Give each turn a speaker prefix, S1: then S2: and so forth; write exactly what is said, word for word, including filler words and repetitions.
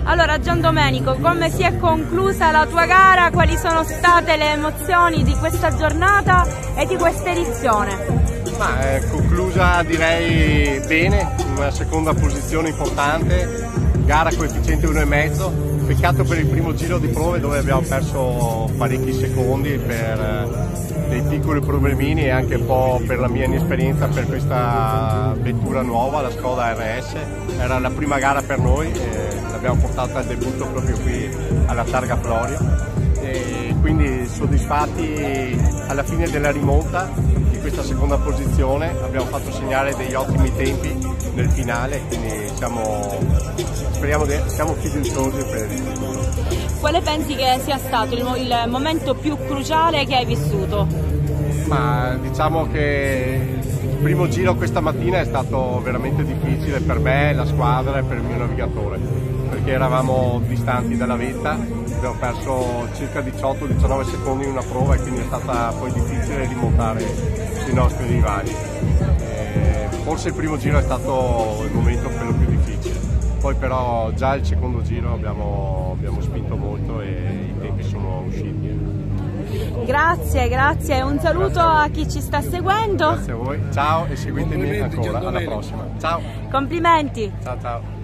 S1: Allora Giandomenico, come si è conclusa la tua gara? Quali sono state le emozioni di questa giornata e di questa edizione?
S2: Ma è conclusa direi bene, una seconda posizione importante, gara coefficiente uno e mezzo, peccato per il primo giro di prove dove abbiamo perso parecchi secondi per dei piccoli problemini e anche un po' per la mia inesperienza per questa vettura nuova, la Skoda R S. Era la prima gara per noi e l'abbiamo portata al debutto proprio qui alla Targa Florio e quindi soddisfatti alla fine della rimonta di questa seconda posizione. Abbiamo fatto segnare degli ottimi tempi nel finale, quindi siamo, speriamo di, siamo fiduciosi per il futuro.
S1: Quale pensi che sia stato il, il momento più cruciale che hai vissuto?
S2: Ma diciamo che il primo giro questa mattina è stato veramente difficile per me, la squadra e per il mio navigatore, perché eravamo distanti dalla vetta, abbiamo perso circa diciotto diciannove secondi in una prova e quindi è stata poi difficile rimontare sui nostri rivali. E forse il primo giro è stato il momento quello più difficile, poi però già il secondo giro abbiamo, abbiamo spinto molto e i tempi sono usciti.
S1: Grazie, grazie e un saluto a, a chi ci sta seguendo.
S2: Grazie a voi, ciao e seguitemi ancora, alla prossima. Ciao.
S1: Complimenti.
S2: Ciao ciao.